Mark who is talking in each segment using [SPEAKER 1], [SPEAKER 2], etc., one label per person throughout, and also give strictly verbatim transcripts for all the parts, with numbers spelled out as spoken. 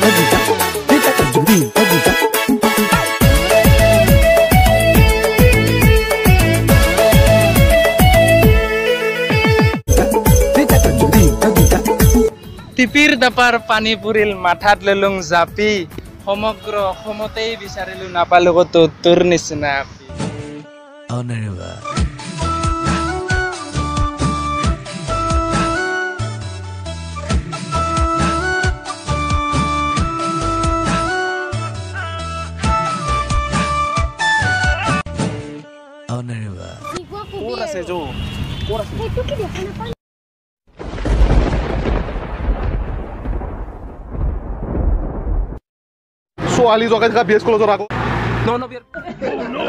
[SPEAKER 1] টিপিৰ দাপাৰ পানী পৰিল মাথাত ললুং জাপি সমগ্ৰ অসমতেই বিচাৰিলো নাপালো কতো তোৰ নিচিনা ক'ত আছে যো ক'ত আছে সেইটো কি দেখা নাপায়
[SPEAKER 2] ছোৱালী জগাই থকা বিএছ কলেজৰ আগত
[SPEAKER 1] নো নো বিয়াৰ নো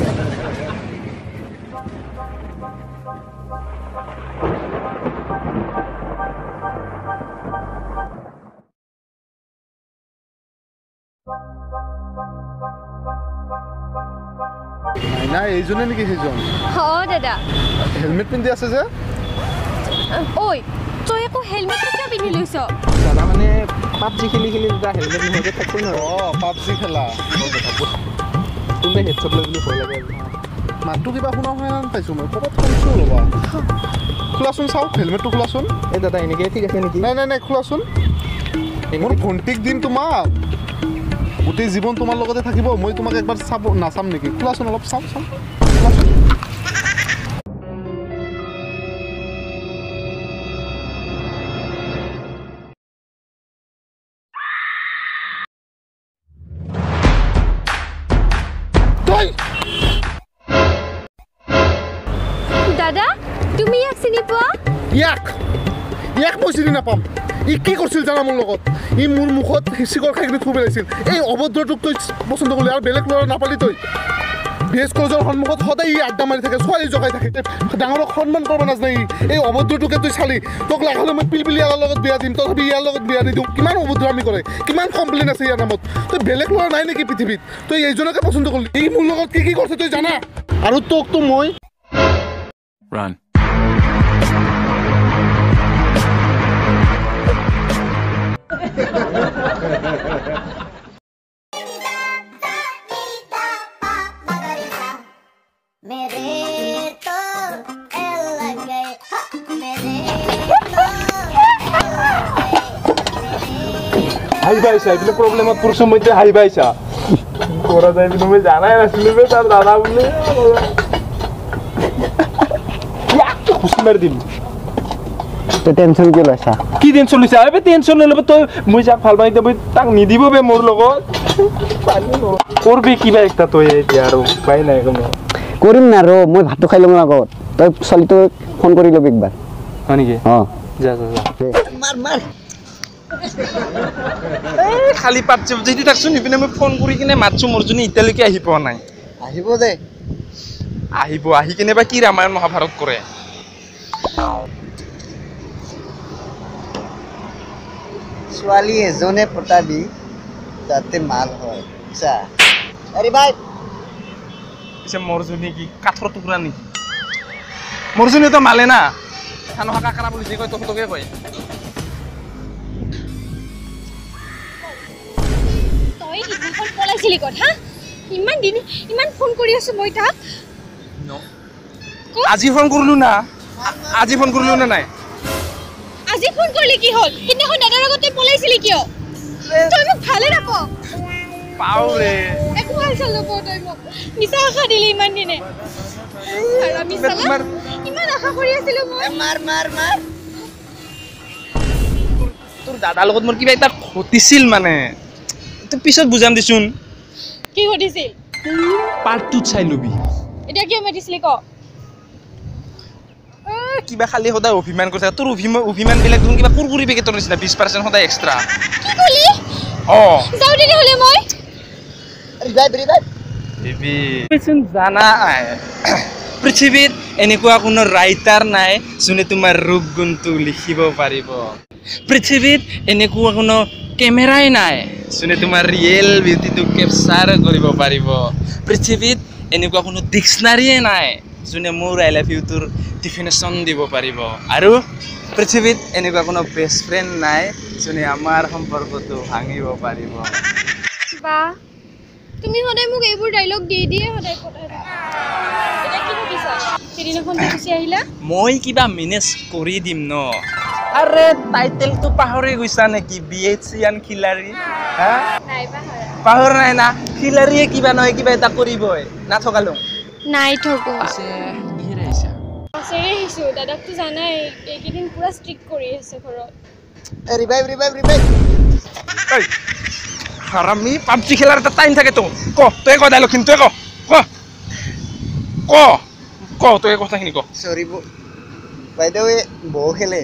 [SPEAKER 2] নাই এইজনে নেকি সেইজন
[SPEAKER 3] অ দাদা
[SPEAKER 2] হেলমেট পিন্ধি আছে যে
[SPEAKER 3] ঐ তই একো হেলমেট কিয় পিন্ধি লৈছ
[SPEAKER 1] দাদা মানে পাবজি খেলি খেলি দাদা হেলমেট নোহোৱাকৈ থাকিব নোৱাৰো
[SPEAKER 2] অঁ পাবজি খেলা
[SPEAKER 1] তুমি হেডশ্বট লৈ বুলি ভয় লাগে
[SPEAKER 2] মাতটো কিবা শুনা হয় পাইছোঁ মই ক'ৰবাত শুনিছোঁ ৰ'বা খোলাচোন চাওক হেলমেটটো খোলাচোন
[SPEAKER 1] এই দাদা এনেকৈ ঠিক আছে নেকি
[SPEAKER 2] নাই নাই নাই খোলাচোন মোৰ ভণ্টিক দিম তোমাক গোটেই জীৱন তোমাৰ লগতে থাকিব মই তোমাক একবাৰ চাব নাচাম নেকি খোলাচোন অলপ চাম চাম খোলাচোন
[SPEAKER 3] দাদা তুমি ইয়াক চিনি পোৱা
[SPEAKER 2] ইয়াক ইয়াক মই চিনি নাপাম ই কি কৰিছিল জানা মোৰ লগত ই মোৰ মুখত চিকৰ খাই কিনে থু পেলাইছিল এই অভদ্ৰটোক তই পচন্দ কৰিলি আৰু বেলেগ ল'ৰা নাপালি তই বিএছ কলেজৰ সন্মুখত সদায় ই আড্ডা মাৰি থাকে ছোৱালী জগাই থাকে ডাঙৰক সন্মান কৰিব নাজানে ই এই অভদ্ৰটোকে তই চালি তোক লাগালে মই পিলপিলি ইয়াৰ লগত বিয়া দিম তথাপি ইয়াৰ লগত বিয়া দি দিওঁ কিমান অভদ্ৰামি কৰে কিমান কমপ্লেইন আছে ইয়াৰ নামত তই বেলেগ ল'ৰা নাই নেকি পৃথিৱীত তই এইজনকে পচন্দ কৰিলি ই মোৰ লগত কি কি কৰিছে তই জানা আৰু তোকতো মই
[SPEAKER 4] Run.
[SPEAKER 1] হাই বাইছা এইবিলাক প্ৰব্লেমত পৰিছো মই এতিয়া হাই বাইছা কৰা যায় বুলি মই জানাই নাছিলো বে তাৰ দাদা বুলি খুচি মাৰি দিম
[SPEAKER 5] তই টেনশ্যন কিয় লৈছা
[SPEAKER 1] কি টেনশ্যন লৈছা এই টেনশ্যন লৈ ল'ব তই মই যাক ভাল পাই মই তাক নিদিব বে মোৰ লগত কৰবি কিবা একটা তই এতিয়া আৰু উপায় নাই কোনো
[SPEAKER 5] কৰিম না ৰ মই ভাতটো খাই ল'ম আগত তই ছোৱালীটোক ফোন কৰি ল'বি একবাৰ
[SPEAKER 1] হয় নেকি
[SPEAKER 5] অঁ
[SPEAKER 1] যা যা যা
[SPEAKER 5] মাৰ মাৰ
[SPEAKER 1] এই খালি পাতছে যদি তাকচোন ইপিনে মই ফোন কৰি কিনে মাতছোঁ মোৰ জনী এতিয়ালৈকে আহি পোৱা নাই
[SPEAKER 5] আহিব দে
[SPEAKER 1] আহিব আহি কিনে বা কি ৰামায়ণ মহাভাৰত কৰে
[SPEAKER 5] ছোৱালী এজনে পতাবি যাতে মাল হয় বুজিছা আৰে ভাই
[SPEAKER 1] পিছে মোৰ জনী কি কাঠৰ টুকুৰা নেকি মোৰ জনীতো মালে না খানো কাকৰা বুলি কয় তহঁতকে কয়
[SPEAKER 3] তই ইমান পলাইছিলি ক'ত হা ইমান দিন ইমান ফোন কৰি আছো মই তাক
[SPEAKER 1] আজি ফোন কৰিলো না আজি ফোন কৰিলো না নাই
[SPEAKER 3] আজি ফোন কৰিলি কি হ'ল সিদিনাখন দাদাৰ লগত তই পলাইছিলি কিয় তই মোক ভালে নাপাৱ
[SPEAKER 1] পাও ৰে
[SPEAKER 3] একো ভাল চাল নাপাৱ তই মোক মিছা আশা দিলি ইমান দিনে আৰু আমি চালা ইমান আশা কৰি আছিলো মই মাৰ মাৰ মাৰ
[SPEAKER 1] তোৰ দাদাৰ লগত মোৰ কিবা এটা ঘটিছিল মানে তোৰ পিছত বুজাম দিছোন
[SPEAKER 3] কি ঘটিছিল
[SPEAKER 1] পাৰ্ট টুত চাই লবি
[SPEAKER 3] এতিয়া কিয় মাতিছিলি ক
[SPEAKER 1] কিবা খালি সদায় অভিমান কৰি থাকে তোৰ অভিমান বিলাক দেখোন কিবা কুৰকুৰি পেকেটৰ নিচিনা বিশ পাৰ্চেণ্ট সদায় এক্সট্ৰা
[SPEAKER 3] কি কলি
[SPEAKER 1] অঁ
[SPEAKER 3] যাওঁ তেনেহ'লে মই
[SPEAKER 1] জানা পৃথিৱীত এনেকুৱা কোনো ৰাইটাৰ নাই যোনে তোমাৰ ৰূপ গুণটো লিখিব পাৰিব পৃথিৱীত এনেকুৱা কোনো কেমেৰাই নাই যোনে তোমাৰ ৰিয়েল বিউটিটো কেপচাৰ কৰিব পাৰিব পৃথিৱীত এনেকুৱা কোনো ডিক্সনাৰীয়ে নাই যোনে মোৰ আই লাভ ইউটোৰ ডিফিনেশ্যন দিব পাৰিব আৰু পৃথিৱীত এনেকুৱা কোনো বেষ্ট ফ্ৰেণ্ড নাই যোনে আমাৰ সম্পৰ্কটো ভাঙিব পাৰিব
[SPEAKER 3] বা তুমি সদায় মোক এইবোৰ ডায়লগ দি দিয়ে সদায় পঠাই থাকা এটা কি ভাবিছা সেদিনাখন গুচি আহিলা
[SPEAKER 1] মই কিবা মেনেজ কৰি দিম ন আৰে টাইটেলটো পাহৰি গৈছা নেকি বি এইচ চি আন খিলাৰী হা
[SPEAKER 3] নাই পাহৰা
[SPEAKER 1] পাহৰ নাই না খিলাৰীয়ে কিবা নহয় কিবা এটা কৰিবই নাথকালো
[SPEAKER 3] নাই থকো
[SPEAKER 1] আছে কি ৰাইছা
[SPEAKER 3] আছেৰে আহিছো দাদাকতো জানাই এইকেইদিন পুৰা ষ্ট্ৰিক্ট কৰি আছে ঘৰত
[SPEAKER 2] ৰিভাইভ ৰিভাইভ ৰিভাইভ
[SPEAKER 1] ঐ হাৰামি পাবজি খেলাৰ এটা টাইম থাকে তো ক তই ক ডাইলগ খিনি তই ক ক ক ক তই কথাখিনি ক
[SPEAKER 2] সৰি বাইদেউ বৌ খেলে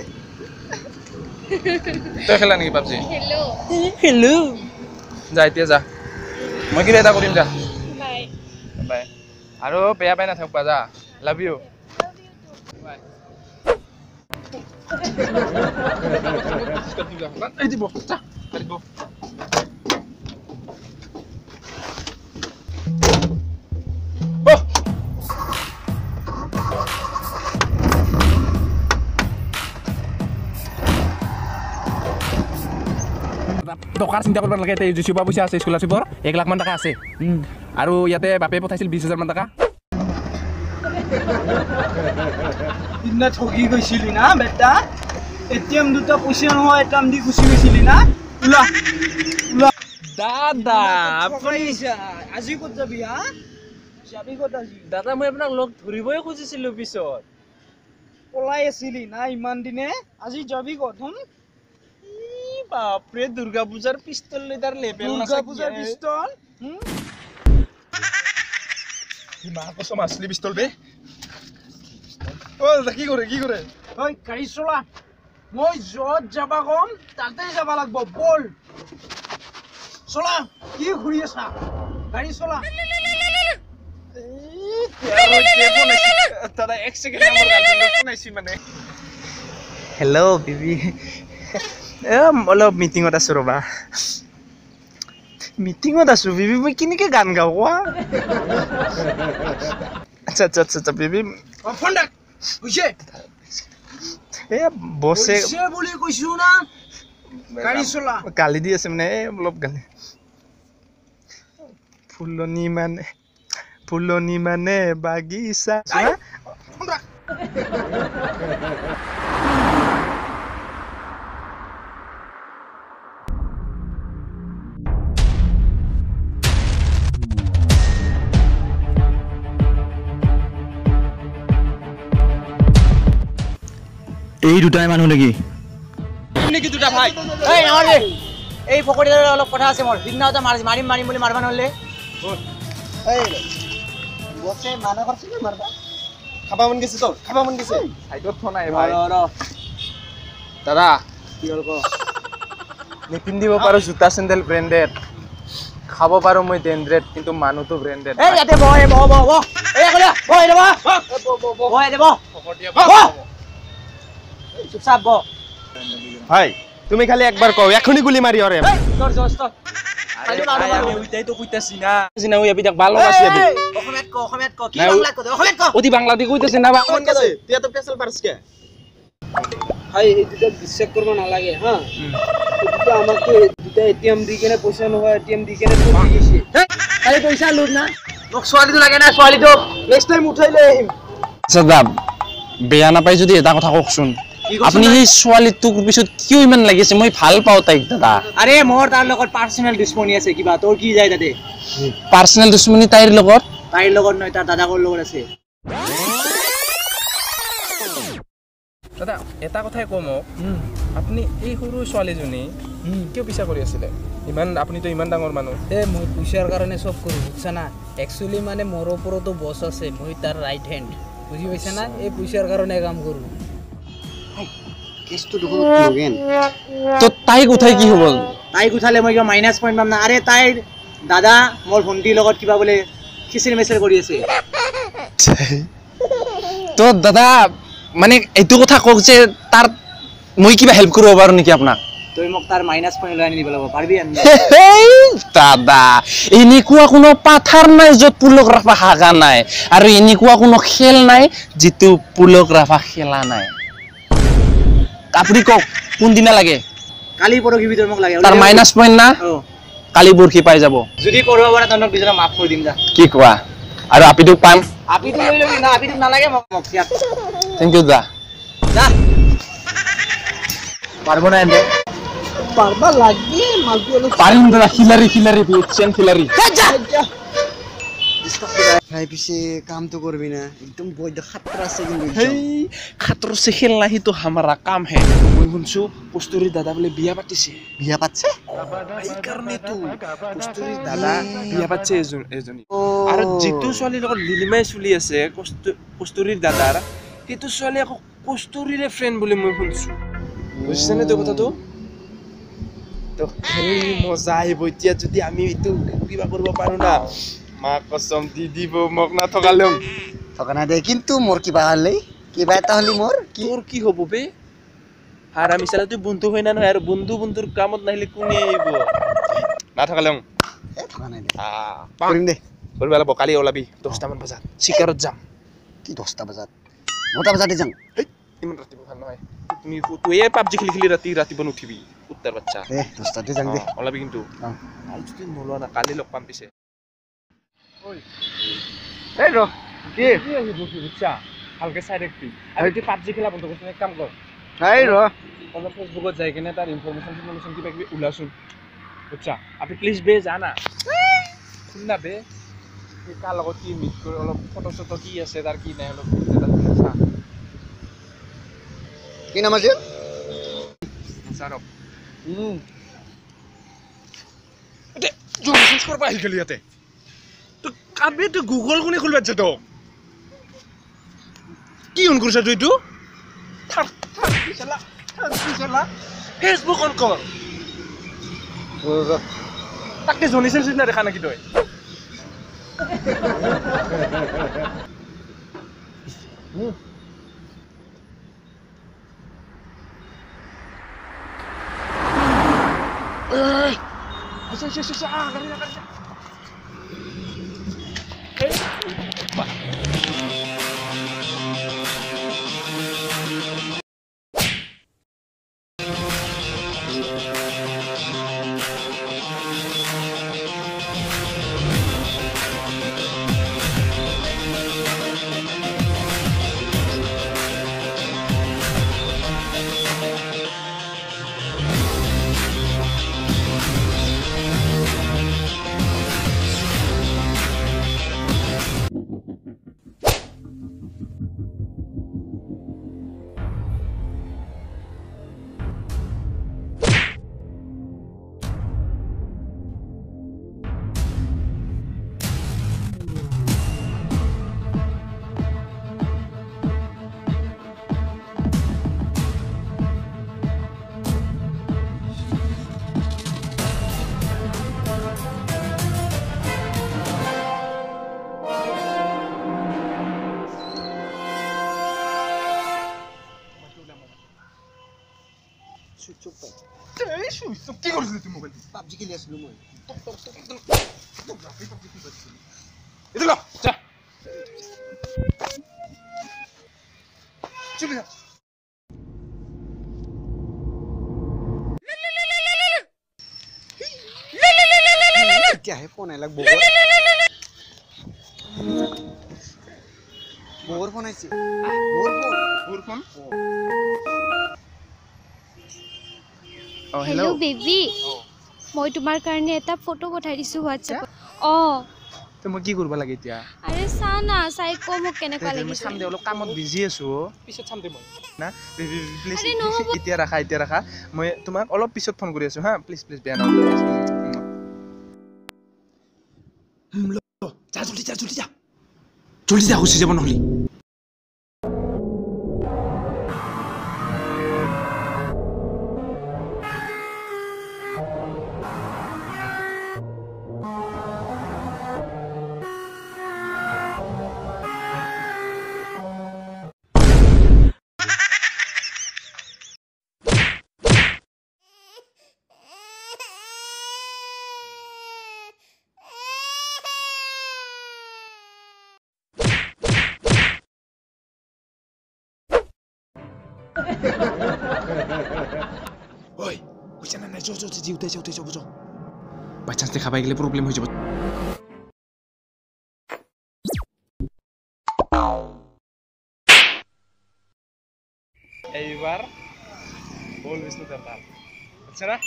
[SPEAKER 1] তই খেলা নেকি পাবজি
[SPEAKER 3] হেল্ল'
[SPEAKER 1] হেল্ল' যা এতিয়া যা মই কিবা এটা কৰিম যা
[SPEAKER 3] বাই
[SPEAKER 1] বাই আৰু বেয়া পাই নাথাকবা যা লাভ ইউ বাই এই দিব যা দিব
[SPEAKER 6] টকাৰ চিন্তা কৰিব নালাগে এতিয়া জুচিপা পইচা আছে স্কলাৰশ্বিপৰ এক লাখ মান টকা আছে আৰু ইয়াতে বাপে পঠাইছিল বিশ হাজাৰ মান টকা
[SPEAKER 7] ইন্না ঠগি গৈছিলি না বেটা এটিএম দুটা পইচা নহয় এটাম দি গুচি গৈছিলি না উলা উলা
[SPEAKER 1] দাদা আপুনি
[SPEAKER 7] আজি ক'ত যাবি হা যাবি ক'ত আজি
[SPEAKER 1] দাদা মই আপোনাক লগ ধৰিবই খুজিছিলো পিছত
[SPEAKER 7] পলাই আছিলি না ইমান দিনে আজি যাবি ক'ত হুম
[SPEAKER 1] বাপৰে দুৰ্গা পূজাৰ পিস্তল লৈ তাৰ লেভেল
[SPEAKER 7] দুৰ্গা পূজাৰ পিস্তল হুম
[SPEAKER 1] মা কসম আসলি পিস্তল বে ও কি কৰে কি কৰে
[SPEAKER 7] ঐ গাড়ী চলা মই য'ত যাবা কম তাতে যাবা লাগব বল চলা কি ঘূৰি আছা গাড়ী চলা
[SPEAKER 1] দাদা এক সেকেন্ড আমার গার্লফ্রেন্ড ফোন আইছি মানে হেল্ল' বিবি এ অলপ মিটিঙত আছো ৰবা মিটিঙত আছো বিবি মই কেনেকৈ গান গাওঁ কোৱা আচ্ছা আচ্ছা আচ্ছা বিবি
[SPEAKER 7] ফোন ডাক হৈছে
[SPEAKER 1] এ বছে
[SPEAKER 7] হৈছে বুলি কৈছো না গাড়ী চলা
[SPEAKER 1] গালি দি আছে মানে অলপ গালি ফুলনি মানে ফুলনি মানে বাগিচা
[SPEAKER 7] ফোন ডাক
[SPEAKER 6] এই দুটাই মানুহ নেকি
[SPEAKER 1] নেকি দুটা ভাই
[SPEAKER 8] এই নামাৰবি এই ফকৰিদাৰ অলপ কথা আছে মোৰ দিনা এটা মাৰি মাৰিম মাৰিম বুলি মাৰবা নহলে
[SPEAKER 2] এই বসে মানা করছিস মারবা খাবা মন গেছে তো খাবা মন গেছে
[SPEAKER 1] সাইডত ফোন আই ভাই
[SPEAKER 8] ৰ
[SPEAKER 1] দাদা
[SPEAKER 8] কি হল ক
[SPEAKER 1] নিপিন্ধিব পাৰো জোতা চেণ্ডেল ব্ৰেণ্ডেড খাব পাৰো মই ডেণ্ড্ৰেড কিন্তু মানুহটো ব্ৰেণ্ডেড
[SPEAKER 8] এই ইয়াতে বহ এই বহ বহ বহ এই কলে বহ এই বহ বহ এই বহ বহ চুপচাপ বহ
[SPEAKER 2] ভাই তুমি খালি একবার কও এখনি গুলি মারি ওরে
[SPEAKER 8] এই তোর জোস্ত
[SPEAKER 1] আরে ভাই আমি ওইটাই তো কইতাছি না জিনা ওই আবি দেখ ভালো আছে আবি
[SPEAKER 8] অসমীয়াত ক অসমীয়াত ক কি বাংলাত ক অসমীয়াত ক
[SPEAKER 1] ওদি বাংলা দি কইতাছি না
[SPEAKER 2] মন গেছে তুই তো পেছাল পারছ কে
[SPEAKER 7] ভাই এই দুটা বিশ্বাস কৰিব নালাগে হা দুটা আমাকে দুটা এটিএম দি কেনে পইচা নহয় এটিএম দি কেনে ঠগি গৈছে
[SPEAKER 8] এই পইচা লুট না মোক ছোৱালীটো লাগে না ছোৱালীটো
[SPEAKER 7] নেক্সট টাইম উঠাই লৈ আহিম
[SPEAKER 1] সদা বেয়া নাপাই যদি এটা কথা কওকচোন আপুনি এই ছোৱালীটোৰ পিছত কিয় ইমান লাগিছে মই ভাল পাওঁ তাইক দাদা
[SPEAKER 8] আৰে মোৰ তাৰ লগত পাৰ্সোনাল দুশ্মনী আছে কিবা তোৰ কি যায় তাতে
[SPEAKER 1] পাৰ্সোনাল দুশ্মনী তাইৰ লগত
[SPEAKER 8] তাইৰ লগত নহয় তাৰ দাদাকৰ লগত আছে
[SPEAKER 6] দাদা এটা কথাই কওঁ মোক আপুনি এই সৰু ছোৱালীজনী কিয় পিছা কৰি আছিলে ইমান আপুনিতো ইমান ডাঙৰ মানুহ
[SPEAKER 9] এ মই পইচাৰ কাৰণে চব কৰোঁ বুজিছা না একচুৱেলি মানে মোৰ ওপৰতো বছ আছে মই তাৰ ৰাইট হেণ্ড বুজি পাইছা না এই পইচাৰ কাৰণে কাম কৰোঁ
[SPEAKER 2] কেছটো দেখো লগেন
[SPEAKER 1] তো তাইক উঠাই কি হ'ব
[SPEAKER 8] তাইক উঠালে মই কিবা মাইনাছ পইণ্ট পাম না আৰে তাইৰ দাদা মোৰ ভণ্টিৰ লগত কিবা বোলে খিচিৰি মেচিৰি কৰি আছে
[SPEAKER 1] তো দাদা মানে এইটো কথা কওক যে তাৰ মই কিবা হেল্প কৰিব পাৰোঁ নেকি আপোনাক
[SPEAKER 8] তই মোক তাৰ মাইনাছ পইণ্ট লৈ আনি দিব লাগিব পাৰিবি আনি
[SPEAKER 1] দাদা এনেকুৱা কোনো পাথাৰ নাই য'ত পুলক ৰাফা হাগা নাই আৰু এনেকুৱা কোনো খেল নাই যিটো পুলক ৰাফা খেলা নাই আপুনি কওক কোনদিনা লাগে
[SPEAKER 8] কালি পৰহি ভিতৰত মোক লাগে
[SPEAKER 1] তাৰ মাইনাছ পইণ্ট না কালি বৰশী পাই যাব
[SPEAKER 8] যদি কৰিব পাৰে তহঁতক দুজনক মাফ কৰি দিম যা
[SPEAKER 1] কি কোৱা আৰু আপিটোক পাম
[SPEAKER 8] আপিটো লৈ লবি না আপিটোক নালাগে মোক মোক ইয়াত
[SPEAKER 1] থেংক ইউ দা
[SPEAKER 8] যা পারবো না এনে
[SPEAKER 7] পারবা লাগি মালটো অলপ
[SPEAKER 1] পাৰিম দাদা খিলাৰি খিলাৰি চেন খিলাৰি
[SPEAKER 5] ভাই পিছে কামটো করবি না একদম বৈধ খাতরা আছে কিন্তু
[SPEAKER 1] হেই খাতর সে খেল নাহি তো হামারা কাম হে মই শুনছো কস্তুৰী দাদা বোলে বিয়া পাতিছে
[SPEAKER 5] বিয়া পাতছে
[SPEAKER 1] এই কাৰণে তো কস্তুৰী দাদা বিয়া পাতিছে এজন এজনী আৰু যিটো ছোৱালীৰ লগত লিলিমাই চলি আছে কস্তুৰীৰ দাদাৰ সেইটো ছোৱালী আকৌ কস্তুৰীৰে ফ্ৰেণ্ড বুলি মই শুনছো বুজিছেনে তো কথাটো তো খেলি মজা আহিব এতিয়া যদি আমি এইটো কিবা কৰিব পাৰো না মা কসম দি দিব মোক না থকালেও
[SPEAKER 5] থকা নাই দে কিন্তু মোর কিবা হলে কিবা এটা হলি মোর
[SPEAKER 1] তোর কি হব বে আর আমি সালা তুই বন্ধু হই না নহয় আর বন্ধু বন্ধুর কামত নাহিলে কোনে আইব না থকালেও
[SPEAKER 5] এ থকা নাই দে
[SPEAKER 1] আ
[SPEAKER 5] কৰিম দে
[SPEAKER 1] বলবালা বকালি ওলাবি দহটা মান বজাত শিকাৰত যাম
[SPEAKER 5] কি দহটা বজাত নটা বজাতে যাম
[SPEAKER 1] ইমান ৰাতিপুৱা ভাল নহয় তুমি তুই এই পাবজি খেলি খেলি ৰাতি ৰাতিপুৱা উঠিবি উত্তৰ বাচ্চা
[SPEAKER 5] এ দহটাতে যাম দে
[SPEAKER 1] ওলাবি কিন্তু কালি যদি নলোৱা না কালি লগ পাম পিছে এই ৰ কি কি আহিব কি বুঝছা ভালকে চাই দেখবি আৰু তুই পাবজি খেলা বন্ধ কৰিছ এক কাম কৰ
[SPEAKER 5] এই ৰ
[SPEAKER 1] অলপ ফেসবুকত যাই কিনে তাৰ ইনফৰমেশন ইনফৰমেশন কিবা কিবি ওলাচোন বুঝছা আপনি প্লিজ বে জানা শুননা বে এই কাৰ লগত কি মিট কৰি অলপ ফটো চটো কি আছে তাৰ কি নাই অলপ চা
[SPEAKER 5] কি নাম আছে
[SPEAKER 1] সাৰক হুম এতে জুম সার্চ কৰবা আহি গলি ইয়াতে তো কাবে তো গুগল কোনে খুলবা আছে তো কি অন কৰিছ তুই তো থাক থাক চলা থাক চলা ফেসবুক অন কৰ তাকে জনিছিল সিনা দেখা নাকি তই হুম Hey! Ayo, ayo, ayo, ah, garing, garing. Hey, Pak.
[SPEAKER 5] চুপ পাই
[SPEAKER 1] এই চুপ কি কৰিছিলি তুমি মোবাইল
[SPEAKER 5] পাবজি খেলি আছিলো মই
[SPEAKER 1] এটা ল যা চলে যা
[SPEAKER 5] क्या है फोन अलग बोर बोर फोन आइছে बोर फोन
[SPEAKER 1] बोर फोन
[SPEAKER 3] Oh, hello baby. মই তোমাৰ কাৰণে এটা ফটো পঠাই দিছো WhatsApp. অ
[SPEAKER 1] তো মই কি কৰিব লাগে এতিয়া
[SPEAKER 3] আৰে সানা চাই কো মোক কেনেকুৱা
[SPEAKER 1] মই
[SPEAKER 3] লাগিছে
[SPEAKER 1] সামদে অলপ কামত বিজি আছো পিছত সামদে মই না প্লিজ
[SPEAKER 3] আৰে নহব
[SPEAKER 1] এতিয়া ৰাখা এতিয়া ৰাখা মই তোমাক অলপ পিছত ফোন কৰি আছো হা প্লিজ প্লিজ বেয়া নাও যা জলদি যা জলদি যা জলদি যা গুচি যাব নহলি
[SPEAKER 6] ঐ বুঝছে না নাই যো যো জি উঠে যাও উঠে যাও বুঝো বাই চান্স দেখা পাই গেলে প্রবলেম হয়ে যাব
[SPEAKER 1] এইবার বল বিষ্ণু দেবতা আচ্ছা না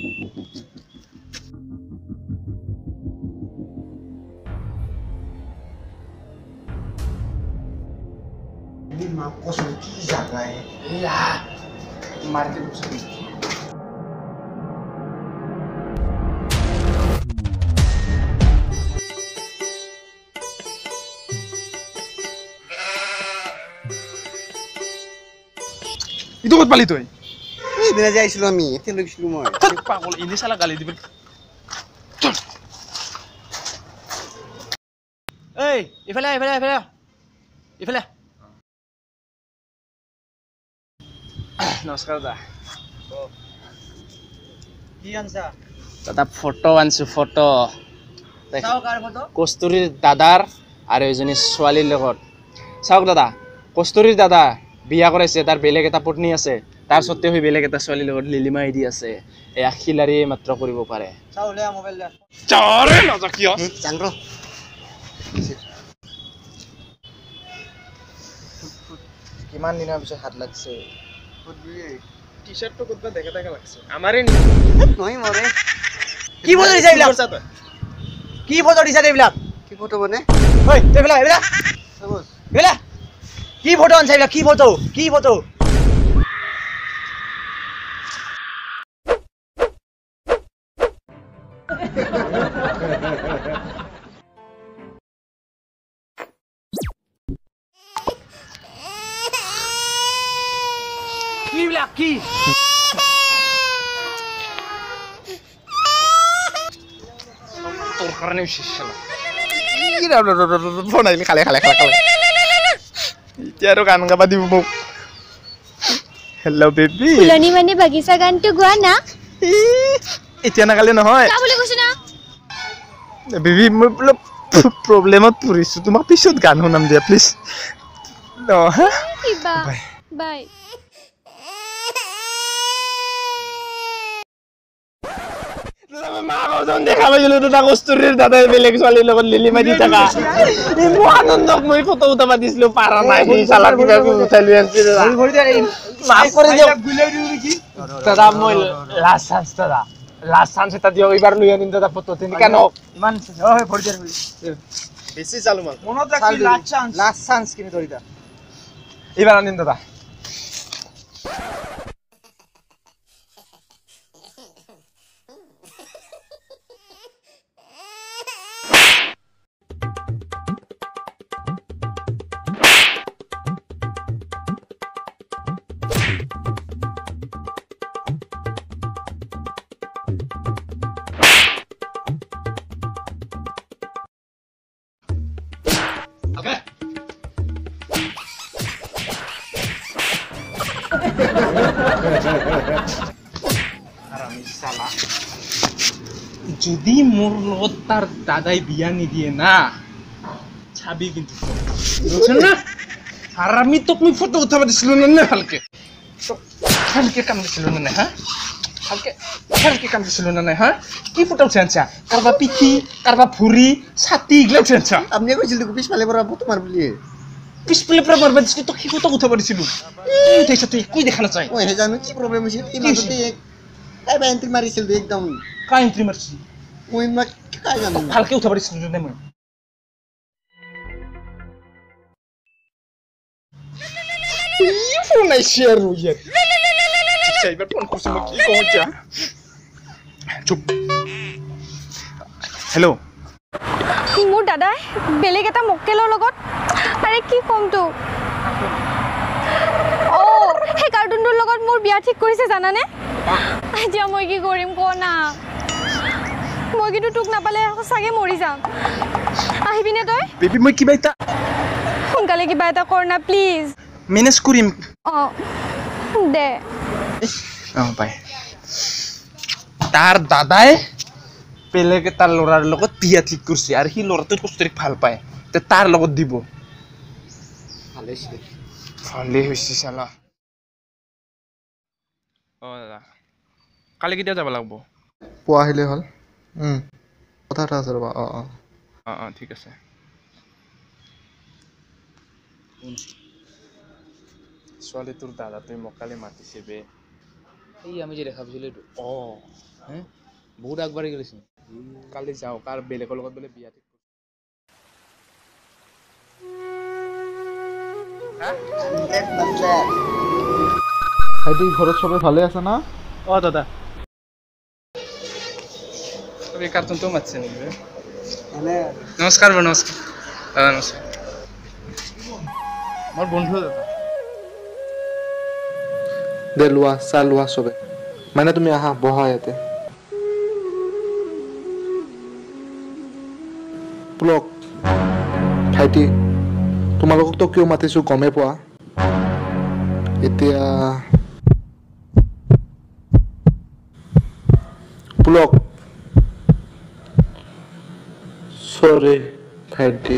[SPEAKER 2] মা কসম কি জায়গায়
[SPEAKER 1] ইয়া মারতে বসে ইতো কত পালি তুই
[SPEAKER 5] এই দিনা যাইছিলো আমি এতে লইছিলো মই
[SPEAKER 1] পাগল ইনি শালা গালি দিবেন
[SPEAKER 8] এই ইফালে ইফালে ইফালে ইফালে
[SPEAKER 1] নমস্কাৰ দা
[SPEAKER 8] কি আনছা
[SPEAKER 1] দাদা ফটো আনছো ফটো
[SPEAKER 8] চাও কাৰ ফটো
[SPEAKER 1] কস্তুৰীৰ দাদাৰ আৰু এজনী ছোৱালীৰ লগত চাওক দাদা কস্তুৰীৰ দাদা বিয়া কৰাইছে তাৰ বেলেগ এটা পত্নী আছে তাৰ সত্ত্বেও হৈ বেলেগ এটা ছোৱালীৰ লগত লিলিমা দি আছে এয়া খিলাৰী মাত্ৰ কৰিব পাৰে
[SPEAKER 8] চাও লে মোবাইল দে
[SPEAKER 1] চাৰে নজা কিয়
[SPEAKER 5] জানৰো
[SPEAKER 8] কিমান দিনৰ পিছত হাত লাগছে
[SPEAKER 1] টি-শাৰ্টটো ক'ত দেখা দেখা লাগছে আমাৰে
[SPEAKER 5] নহয় মৰে
[SPEAKER 8] কি ফটো দিছা এইবিলাক কি ফটো দিছা এইবিলাক
[SPEAKER 5] কি ফটো বনে
[SPEAKER 8] ঐ এইবিলাক এইবিলাক এইবিলাক কি ফটো আনছা এইবিলাক কি ফটো কি ফটো কি এইবিলাক কি
[SPEAKER 1] তোৰ কাৰণে বিশেষ
[SPEAKER 6] ফোন আহিলে খালে খালে খালে খালে এতিয়া আৰু গান গাবা দিব মোক হেল্ল' বেবি
[SPEAKER 3] ফুলনি মানে বাগিচা গানটো গোৱা না
[SPEAKER 6] এতিয়া নাগালে নহয়
[SPEAKER 3] কা বুলি কৈছ না
[SPEAKER 6] বেবি মই অলপ প্ৰব্লেমত পৰিছোঁ তোমাক পিছত গান শুনাম দিয়া প্লিজ ন হা
[SPEAKER 3] কিবা বাই
[SPEAKER 1] দেখা পাইছিলো দাদা কস্তুৰীৰ দাদাই বেলেগ ছোৱালীৰ লগত লিলিমা দি থকা মই আনন্দক মই ফটো উঠাবা দিছিলো পাৰা নাই সি চালা কিবা উঠাই লৈ আনছি মাফ কৰি দিয়ক দাদা মই লাষ্ট চান্স দাদা লাষ্ট চান্স এটা দিয়ক এইবাৰ লৈ আনিম দাদা ফটো তেনেকা নহওক
[SPEAKER 8] ইমান হয় ভৰি দিয়া
[SPEAKER 6] বেছি চালো মান
[SPEAKER 8] মনত ৰাখি লাষ্ট চান্স লাষ্ট চান্স কিনে ধৰিতা
[SPEAKER 6] এইবাৰ আনিম দাদা
[SPEAKER 1] যদি মোৰ লগত তাৰ দাদাই বিয়া নিদিয়ে না চাবি কিন্তু বুঝছেন না আর আমি তোক মই ফটো উঠাবা দিছিলো না ভালকে ভালকে কাম দিছিলো না হ্যাঁ ভালকে ভালকে কাম দিছিলো না হ্যাঁ কি ফটো উঠাইছা কারবা পিঠি কারবা ভুরি ছাতি এগুলা উঠাইছা
[SPEAKER 5] আপনি কইছিল পিছফালে পৰা ফটো মাৰ বুলি
[SPEAKER 1] পিছফালে পৰা মারবা দিছিলো তোক কি ফটো উঠাবা দিছিলো কি উঠাইছা তুই কই দেখা না চাই
[SPEAKER 5] ওই হে জানো কি প্ৰব্লেম হৈছিল এই মাজতে এই বেন্ট্ৰি মাৰিছিল একদম
[SPEAKER 1] কা এন্ট্রি মারছি
[SPEAKER 5] মই মাক কাই জানো
[SPEAKER 1] ভালকে উঠাবা দিছিলো না মই ফোন আইছে আৰু ইয়াত এইবাৰ ফোন কৰিছো মই কি কওঁ এতিয়া চুপ হেল্ল'
[SPEAKER 3] মোৰ দাদাই বেলেগ এটা মক্কেলৰ লগত আৰে কি কম তো অ সেই কাৰ্টুনটোৰ লগত মোৰ বিয়া ঠিক কৰিছে জানানে এতিয়া মই কি কৰিম ক না মই কিন্তু তোক নাপালে সঁচাকে মৰি যাম আহিবিনে তই
[SPEAKER 1] বেবি মই কিবা এটা
[SPEAKER 3] সোনকালে কিবা এটা কৰ না প্লিজ
[SPEAKER 1] মেনেজ কৰিম
[SPEAKER 3] অ দে
[SPEAKER 1] অ বাই তাৰ দাদাই বেলেগ এটা ল'ৰাৰ লগত বিয়া ঠিক কৰিছে আৰু সি ল'ৰাটোৰ কষ্টৰিক ভাল পায় তে তাৰ লগত দিব ভালেই হৈছে চালা
[SPEAKER 6] অঁ দাদা কালি কেতিয়া যাব লাগিব
[SPEAKER 2] পুৱা আহিলে হ'ল কথা এটা আছে ৰ'বা অঁ অঁ
[SPEAKER 6] অঁ অঁ ঠিক আছে ছোৱালীটোৰ দাদাটোৱে মোক কালি মাতিছে বে
[SPEAKER 9] এই আমি যে দেখা পাইছিলোঁ এইটো অঁ হে বহুত আগবাঢ়ি গৈছে
[SPEAKER 6] কালি যাওঁ কাৰ বেলেগৰ লগত বোলে বিয়া ঠিক
[SPEAKER 2] ভাইটি ঘৰত চবে ভালে আছে না
[SPEAKER 1] অঁ দাদা এই কাৰ্টুনটো মাতিছে নেকি নমস্কাৰ ব নমস্কাৰ দাদা নমস্কাৰ মোৰ বন্ধু দাদা
[SPEAKER 2] দে লোৱা চাহ লোৱা চবে মানে তুমি আহা বহা ইয়াতে পুলক ভাইটি তোমালোককতো কিয় মাতিছো গমে পোৱা এতিয়া পুলক চৰি ভাইটি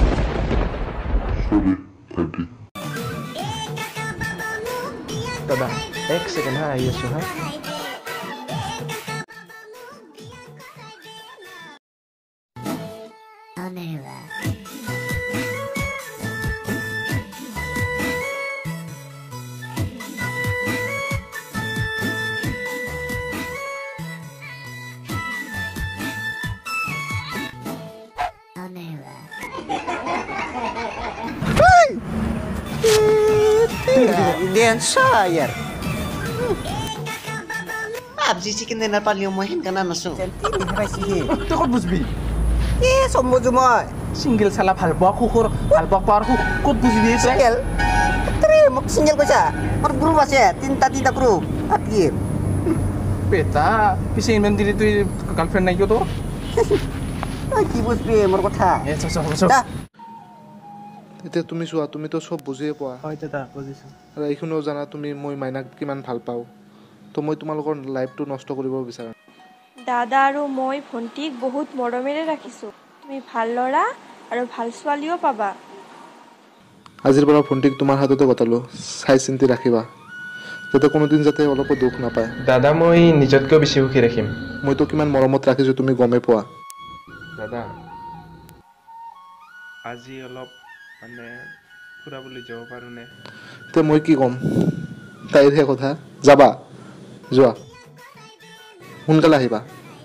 [SPEAKER 6] দাদা এক ছেকেণ্ড হা আহি আছোঁ হা
[SPEAKER 8] Indian sayar. Absi chicken dinner palio mo hin kana naso. Janti ni hai si.
[SPEAKER 7] তই ক'ত বুজবি
[SPEAKER 8] E sombo jumoy.
[SPEAKER 7] চিংগেল চালা ভাল পোৱা কুকুৰ ভাল পোৱা পাৰ ক'ত বুজিবি তই
[SPEAKER 8] Single. Tre mok single ko siya. Or group ase tinta tinta group. Akir.
[SPEAKER 7] বেটা পিছে ইমান দিলি তুই গাৰ্লফ্ৰেণ্ড নাই কিয় তোৰ
[SPEAKER 8] Ki busbi mor kotha.
[SPEAKER 7] এ চ চ চ
[SPEAKER 8] Da.
[SPEAKER 2] এতিয়া তুমি চোৱা তুমিতো চব বুজিয়ে পোৱা
[SPEAKER 7] হয় দাদা বুজিছোঁ
[SPEAKER 2] আৰু এইখিনিও জানা তুমি মই মাইনাক কিমান ভাল পাওঁ তো মই তোমালোকৰ লাইফটো নষ্ট কৰিব বিচাৰা
[SPEAKER 3] দাদা আৰু মই ভণ্টিক বহুত মৰমেৰে ৰাখিছোঁ তুমি ভাল ল'ৰা আৰু ভাল ছোৱালীও পাবা
[SPEAKER 2] আজিৰ পৰা ভণ্টিক তোমাৰ হাততে গতালো চাই চিন্তি ৰাখিবা যাতে কোনোদিন যাতে অলপো দুখ নাপায়
[SPEAKER 6] দাদা মই নিজতকৈ বেছি সুখী ৰাখিম
[SPEAKER 2] মইতো কিমান মৰমত ৰাখিছোঁ তুমি গমে পোৱা
[SPEAKER 6] দাদা আজি অলপ মানে ফুৰাবলৈ যাব পাৰোঁনে
[SPEAKER 2] তে মই কি ক'ম তাইৰহে কথা যাবা যোৱা সোনকালে আহিবা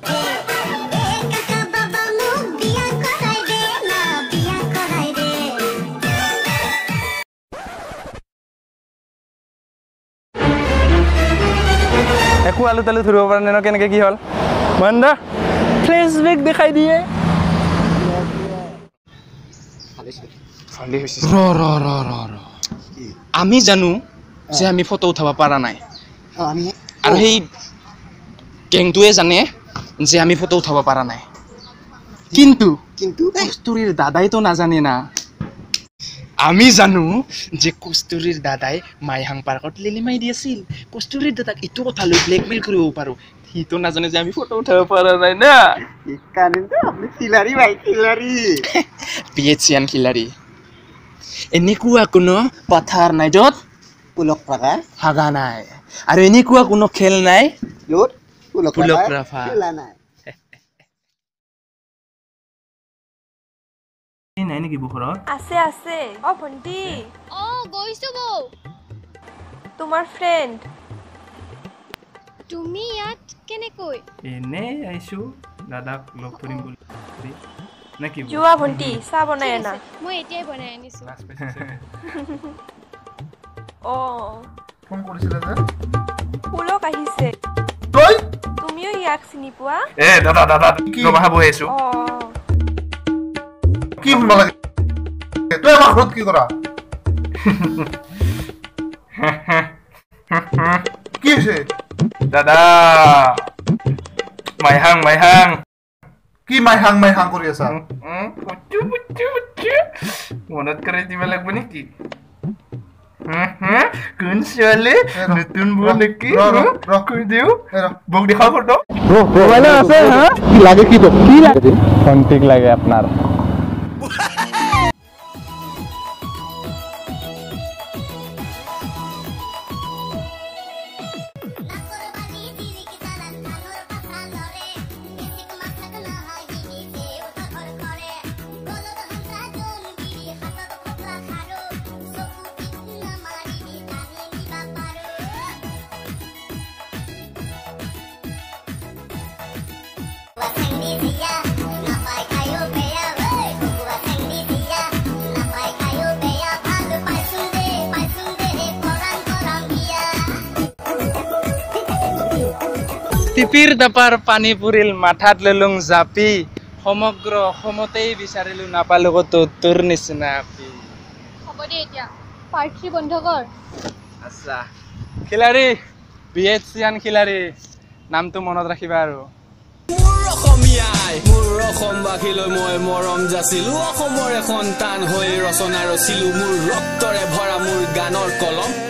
[SPEAKER 1] একো আলু তালু ধৰিব পৰা নাই ন কেনেকৈ কি হ'ল মহেন্দ্ৰ ফ্লেছ বেক দেখাই দিয়ে ৰ ৰ ৰ ৰ ৰ আমি জানো যে আমি ফটো উঠাব পৰা নাই আৰু সেই গেংটোৱে জানে যে আমি ফটো উঠাব পৰা নাই কিন্তু
[SPEAKER 8] Kintu
[SPEAKER 1] কস্তুৰীৰ দাদাইতো নাজানে না আমি জানো যে কস্তুৰীৰ দাদাই মাইহাং পাৰ্কত লিলিমাই দি আছিল কস্তুৰীৰ দাদাক এইটো কথা লৈ ব্লেকমেইল কৰিব পাৰোঁ সিটো নাজানে যে আমি ফটো উঠাব পৰা নাই না
[SPEAKER 8] ikan itu apni kilari bhai kilari.
[SPEAKER 1] পিএচিয়ান Khiladi এনেকুৱা কোনো পথাৰ নাই য'ত
[SPEAKER 8] Pulok praka.
[SPEAKER 1] হাগা নাই আৰু এনেকুৱা কোনো খেল নাই
[SPEAKER 8] Yut. Pulok
[SPEAKER 1] Pulok
[SPEAKER 8] praka.
[SPEAKER 1] Rafa.
[SPEAKER 8] Kilana.
[SPEAKER 6] নাই নেকি বুখৰত
[SPEAKER 3] আছে আছে অ ভণ্টি
[SPEAKER 10] অ গৈছো বৌ
[SPEAKER 3] তোমাৰ ফ্ৰেণ্ড
[SPEAKER 10] তুমি ইয়াত কেনেকৈ
[SPEAKER 6] এনেই আহিছোঁ দাদাক লগ ধৰিম বুলি নে কি
[SPEAKER 3] যোৱা ভণ্টি চাহ বনাই আনা
[SPEAKER 10] মই এতিয়াই বনাই আনিছো
[SPEAKER 3] অ
[SPEAKER 2] ফোন কৰিছিলে যে
[SPEAKER 3] পুলক আহিছে
[SPEAKER 2] তই
[SPEAKER 3] তুমিও ইয়াক চিনি পোৱা
[SPEAKER 6] এ দাদা দাদা ৰবা বহি আছোঁ
[SPEAKER 3] অ
[SPEAKER 2] কি শুনবা লাগে তই আমাৰ ঘৰত কি কৰা কি হৈছে
[SPEAKER 6] দাদা মাইহাং মাইহাং
[SPEAKER 2] কি মাইহাং মাইহাং কৰি আছা
[SPEAKER 6] মনত কৰাই দিব লাগিব নেকি কোন ছোৱালী নতুন বৌ নেকি কৈ দিওঁ বৌক দেখাও ফটো
[SPEAKER 1] মোবাইলত আছে হা
[SPEAKER 2] কি লাগে কি তোক
[SPEAKER 1] কি লাগে ভণ্টিক লাগে আপোনাৰ টিপিৰ দাপাৰ পানী পৰিল মাথাত ললুং জাপি সমগ্ৰ অসমতেই বিচাৰিলো নাপালো কতো তোৰ নিচিনা আপি
[SPEAKER 10] হ'ব দে এতিয়া পাৰ্টি বন্ধ কৰ
[SPEAKER 1] আচ্ছা খিলাৰী বিএছিয়ান খিলাৰী নামটো মনত ৰাখিবা আৰু
[SPEAKER 11] মোৰ অসমীয়াই মোৰ অসমবাসীলৈ মই মৰম যাচিলো অসমৰে সন্তান হৈ ৰচনা ৰচিলো মোৰ ৰক্তৰে ভৰা মোৰ গানৰ কলম